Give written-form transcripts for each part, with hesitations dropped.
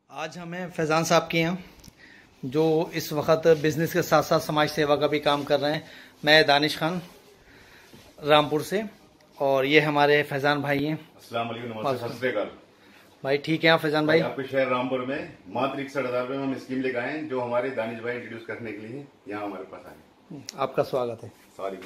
आज हमें फैज़ान साहब के यहाँ जो इस वक्त बिज़नेस के साथ साथ समाज सेवा का भी काम कर रहे हैं। मैं दानिश खान रामपुर से और ये हमारे फैज़ान भाई हैं। अस्सलाम वालेकुम, नमस्ते, सत श्री अकाल। भाई ठीक है आप फैज़ान भाई? आपके शहर रामपुर में मात्र 61,000 रुपये में हम स्कीम लेकर आए हैं जो हमारे दानिश भाई इंट्रोड्यूस करने के लिए यहाँ हमारे पास आए। आपका स्वागत है। सॉरी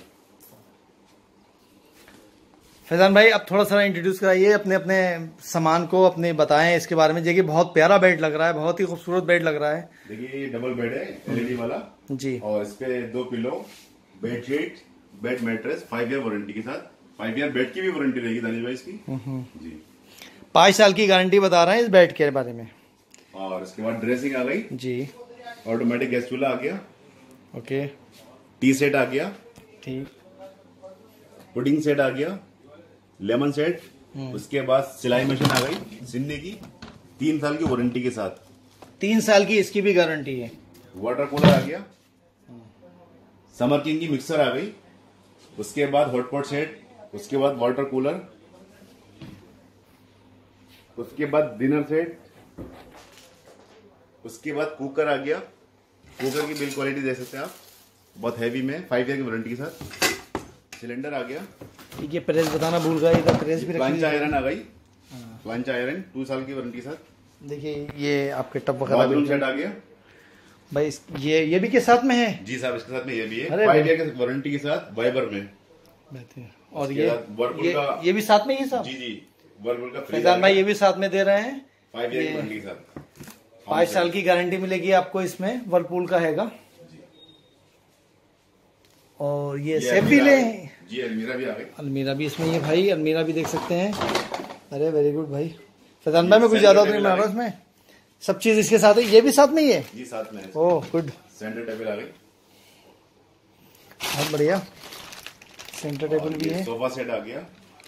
फैज़ान भाई, अब थोड़ा सा इंट्रोड्यूस कराइए अपने अपने सामान को, अपने बताएं इसके बारे में। देखिए बहुत प्यारा बेड लग रहा है, बहुत ही खूबसूरत बेड लग रहा है। देखिए ये डबल बेड है एलईडी वाला जी, और इस पे 2 pillow, bed sheet, bed mattress, 5 year warranty के साथ। 5 ईयर बेड की भी वारंटी रहेगी दानिश भाई इसकी जी। 5 साल की गारंटी बता रहे हैं इस बेड के बारे में। और इसके बाद ड्रेसिंग आ गई जी, ऑटोमेटिक गैस चूल्हा आ गया, ओके, टी सेट आ गया, ठीक, पुडिंग सेट आ गया, लेमन सेट, उसके बाद सिलाई मशीन आ गई सिलने की, 3 साल की वारंटी के साथ। 3 साल की इसकी भी गारंटी है। वाटर कूलर आ गया, समर किंग की मिक्सर आ गई, उसके बाद हॉटपॉट सेट, उसके बाद वाटर कूलर, उसके बाद डिनर सेट, उसके बाद कुकर आ गया। कुकर की बिल्ड क्वालिटी देख सकते हैं आप, बहुत हैवी में, 5 ईयर की वारंटी के साथ। सिलेंडर आ गया, ठीक है, प्रेस बताना भूल गया, इधर प्रेस भी प्लांच आयरन आ गई, प्लांच आयरन 2 साल की वारंटी के साथ। देखिए ये आपके टब वगैरह बाथरूम सेट आ गया भाई, ये भी के साथ में है जी साहब, इसके साथ में ये भी है, अरे 5 ईयर की वारंटी के साथ वाइबर में। और वर्लपूल ये भी साथ में ही साहब जी जी, वर्लपूल का फैज़ान भाई ये भी साथ में दे रहे हैं। 5 ईयर की वारंटी के साथ 5 साल की गारंटी मिलेगी आपको इसमें, वर्लपूल का हैगा। और ये सेफ भी ले जी, अलमीरा भी आ गई। अलमीरा भी इसमें, ये भाई अलमीरा भी देख सकते हैं। अरे वेरी गुड भाई। फैज़ान भाई में कुछ ज्यादा तो नहीं बना रहा इसमें, सब चीज इसके साथ है। ये भी साथ में ही है जी, साथ में है। Oh good. सेंटर टेबल आ गई, बहुत बढ़िया, सेंटर टेबल भी है। सोफा सेट आ गया,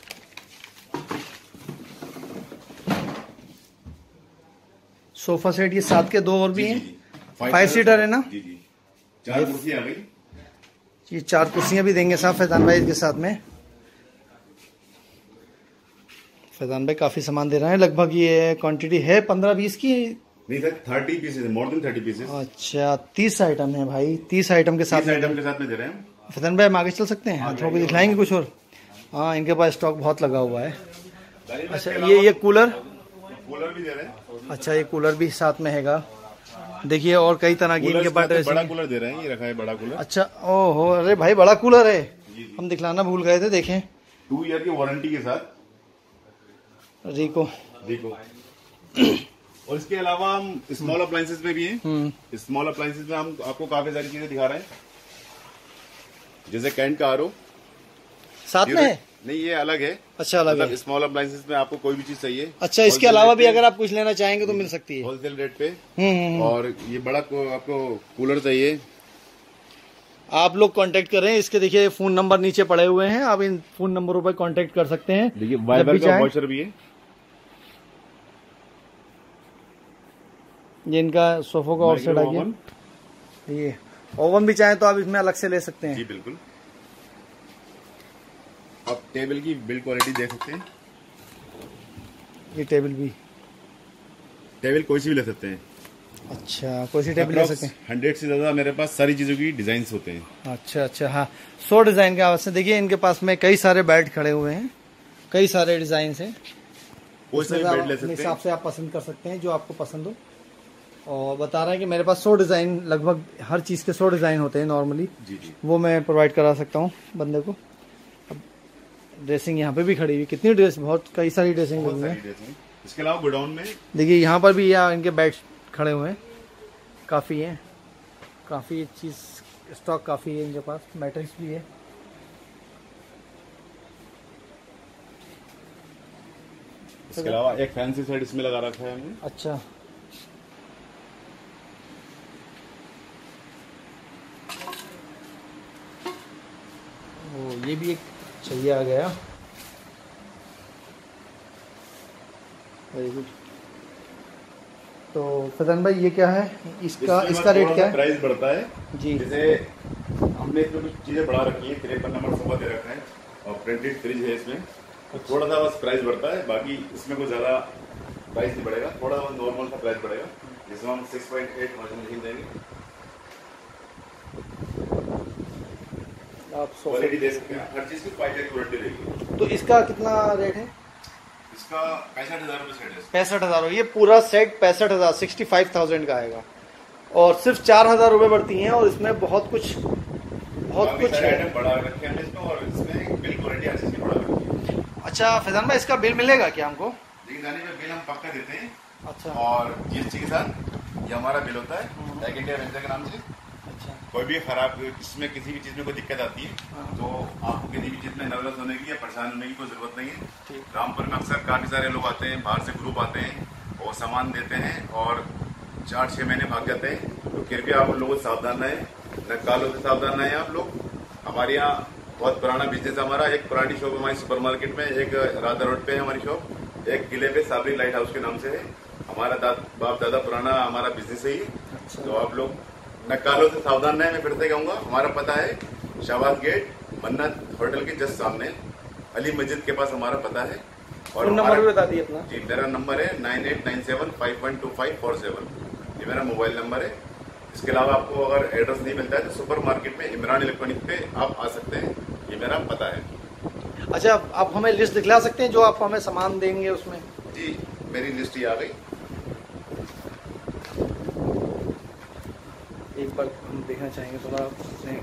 सोफा सेट, ये साथ के 2 और भी हैं। 5 सीटर है ना जी जी। 4 कुर्सी आ गई, ये 4 कुर्सियां भी देंगे साहब फैज़ान भाई के साथ में। फैज़ान भाई काफी सामान दे रहे हैं, लगभग ये क्वांटिटी है 15-20 की। नहीं sir, 30 pieces, more than 30 pieces. अच्छा 30 आइटम है भाई, 30 आइटम के साथ, 30 आइटम के साथ में दे रहे हैं। फैज़ान भाई हम आगे चल सकते हैं, हाथों को दिखलाएंगे कुछ और। हाँ इनके पास स्टॉक बहुत लगा हुआ है। अच्छा ये कूलर भी दे रहे हैं। अच्छा ये कूलर भी साथ में हैगा। देखिए और कई तरह की इनके पास बड़ा कूलर दे रहे हैं, ये रखा है बड़ा कूलर। अच्छा ओहो, अरे भाई बड़ा कूलर है, हम दिखलाना भूल गए थे। देखें 2 ईयर की वारंटी के साथ रिको। और इसके अलावा हम स्मॉल अप्लायंसेस में भी हैं। स्मॉल अप्लायंसेस में हम आपको काफी सारी चीजें दिखा रहे हैं, जैसे कैंट का आरओ साथ में है। नहीं ये अलग है। अच्छा अलग है। स्मॉल अप्लायंसेस में आपको कोई भी चीज चाहिए, अच्छा इसके अलावा भी अगर आप कुछ लेना चाहेंगे तो मिल सकती है होलसेल रेट पे। और ये बड़ा आपको कूलर चाहिए, आप लोग कांटेक्ट करें इसके। देखिए फोन नंबर नीचे पड़े हुए हैं, आप इन फोन नंबरों पर कांटेक्ट कर सकते हैं। देखिए वाइबर का वॉशर भी है, ये इनका सोफो का और सेट आ गया। ये ओवन भी चाहें तो आप इसमें अलग से ले सकते हैं जी बिल्कुल। आप टेबल की बिल्ड क्वालिटी देख सकते हैं, ये टेबल भी, टेबल कोई सी भी ले सकते हैं। अच्छा कोई सी टेबल ले सकते हैं। 100 से ज्यादा मेरे पास सारी चीजों की डिजाइन होते हैं। अच्छा अच्छा, हाँ 100 डिजाइन के आवाज से। देखिए इनके पास में कई सारे बेड खड़े हुए हैं, कई सारे डिजाइन है, कोई सा भी बेड ले सकते हैं, हिसाब से आप पसंद कर सकते हैं जो आपको पसंद हो। और बता रहा है कि मेरे पास 100 डिजाइन, लगभग हर चीज के 100 डिजाइन होते हैं नॉर्मली जी जी, वो मैं प्रोवाइड करा सकता हूँ बंदे को। अब ड्रेसिंग यहाँ पे भी खड़ी हुई, कितनी ड्रेस, बहुत कई सारी ड्रेसिंग लगी है। इसके अलावा गोडाउन में देखिए यहाँ पर भी यहाँ इनके बेड खड़े हुए हैं, काफी है, काफी चीज स्टॉक काफी है इनके पास, मैट्रिक्स भी है। इसके अलावा एक फैंसी सेट इसमें लगा रखा है हमने। अच्छा ओ, ये भी एक चाहिए आ गया, वेरी गुड। तो फैज़ान भाई ये क्या है, इसका रेट क्या है? प्राइस बढ़ता है जी, जैसे हमने इसमें कुछ चीजें बढ़ा रखी है, 53 नंबर सोफा दे रखा है और प्रिंटेड फ्रिज है इसमें, तो थोड़ा सा बस प्राइस बढ़ता है, बाकी इसमें कोई ज्यादा प्राइस नहीं बढ़ेगा, थोड़ा नॉर्मल सा प्राइस बढ़ेगा, जिसमें हम 6.8 वॉशिंग मशीन देंगे। आप क्वालिटी दे सकते हैं, हर चीज की 5 की वारंटी रहेगी। तो इसका कितना रेट है? इसका 65,000 रुपये सेट है। 65,000। ये पूरा सेट 65,000, 65,000 का आएगा और सिर्फ 4,000 रुपये बढ़ती हैं और इसमें बहुत कुछ है। बड़ा रखे हैं इसमें और इसमें बिल क्वालिटी अच्छी सी बड़ा रखी है। अच्छा फैजान भाई, इसका बिल मिलेगा क्या हमको? देखिए जाने में बिल हम पक्का देते हैं। अच्छा। और जीएसटी के साथ ये हमारा बिल होता है टैग इंडिया वेंचर के नाम से। अच्छा। कोई भी खराब इसमें किसी भी चीज में कोई दिक्कत आती है तो आपको किसी भी चीज में नर्वस होने की या परेशान होने की कोई जरूरत नहीं है। रामपुर में अक्सर काफी सारे लोग आते हैं, बाहर से ग्रुप आते हैं और सामान देते हैं और 4-6 महीने भाग जाते हैं। तो कृपया आप लोगों को सावधान रहें, नक्कालों से सावधान रहें आप लोग। हमारे यहाँ बहुत पुराना बिजनेस है हमारा। एक पुरानी शॉप हमारी सुपरमार्केट में, एक राधा रोड पे है हमारी शॉप, एक किले पे साबरी लाइट हाउस के नाम से है। हमारा बाप दादा पुराना हमारा बिजनेस है ये। तो आप लोग नक्कालों से सावधान रहें। मैं फिर से कहूंगा, हमारा पता है शाहबाद गेट, मन्नत होटल के जस्ट सामने, अली मस्जिद के पास हमारा पता है। और नंबर भी बता दिए अपना। जी, मेरा नंबर है 9897512547। ये मेरा मोबाइल नंबर है। इसके अलावा आपको अगर एड्रेस नहीं मिलता है तो सुपर मार्केट में इमरान इलेक्ट्रॉनिक पे आप आ सकते हैं, ये मेरा पता है। अच्छा, आप हमें लिस्ट दिखला सकते हैं जो आप हमें सामान देंगे उसमें? जी, मेरी लिस्ट ही आ गई। एक बार हम देखना चाहेंगे थोड़ा अपने।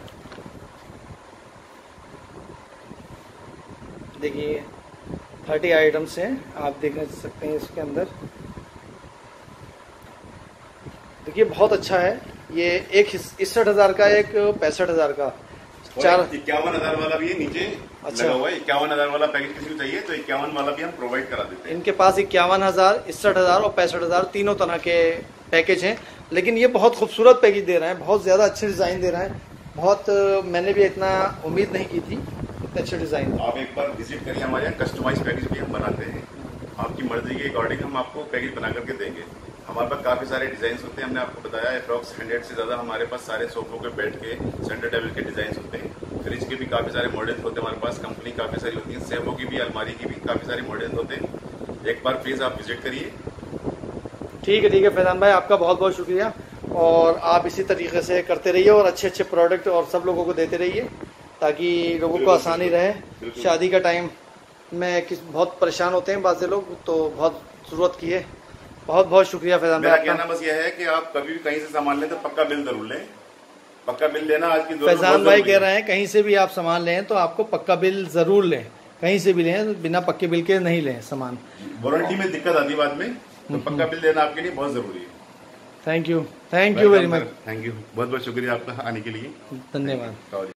देखिए 30 आइटम्स हैं, आप देख सकते हैं इसके अंदर। देखिए बहुत अच्छा है ये। एक 61,000 का, एक 65,000 का, 51,000 वाला भी है नीचे। अच्छा, लगा हुआ है 51,000 वाला पैकेज किसी को चाहिए तो 51 वाला भी हम प्रोवाइड करा देते हैं। इनके पास 51,000, 61,000 और 65,000 तीनों तरह के पैकेज हैं। लेकिन ये बहुत खूबसूरत पैकेज दे रहे हैं, बहुत ज्यादा अच्छे डिजाइन दे रहे हैं। बहुत मैंने भी इतना उम्मीद नहीं की थी, इतने अच्छे डिजाइन। आप एक बार विजिट करिए, हमारे यहाँ कस्टमाइज पैकेज भी हम बनाते हैं। आपकी मर्जी के अकॉर्डिंग हम आपको पैकेज बना करके देंगे। हमारे पास काफी सारे डिजाइन होते हैं, हमने आपको बताया अप्रॉक्स 100 से ज्यादा हमारे पास सारे सोफों के बेड के सेंटर टेबल के डिजाइन होते हैं। फ्रिज के भी काफी सारे मॉडल्स होते हैं हमारे पास, कंपनी काफी सारी होती है। सेफों की भी, अलमारी की भी काफी सारे मॉडल्स होते हैं। एक बार प्लीज आप विजिट करिए। ठीक है फैजान भाई, आपका बहुत बहुत शुक्रिया। और आप इसी तरीके से करते रहिए और अच्छे अच्छे प्रोडक्ट और सब लोगों को देते रहिए ताकि लोगों को आसानी रहे। शादी का टाइम में बहुत परेशान होते हैं बाज़ लोग, तो बहुत ज़रूरत की है। बहुत बहुत शुक्रिया फैजान भाई। मेरा कहना बस यह है कि आप कभी भी कहीं से सामान लें तो पक्का बिल जरूर लें। पक्का बिल लेना आज की फैजान भाई कह रहे हैं कहीं से भी आप सामान लें तो आपको पक्का बिल जरूर लें। कहीं से भी लें, बिना पक्के बिल के नहीं लें सामान। वारंटी में दिक्कत आती है बाद में, तो पक्का बिल लेना आपके लिए बहुत जरूरी है। Thank you very much. Thank you, बहुत बहुत शुक्रिया आपका आने के लिए। धन्यवाद।